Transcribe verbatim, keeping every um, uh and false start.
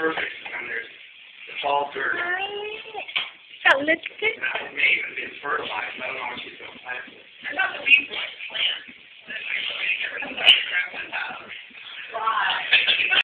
perfect, and then there's the tall dirt. Got lipstick? That may have been first.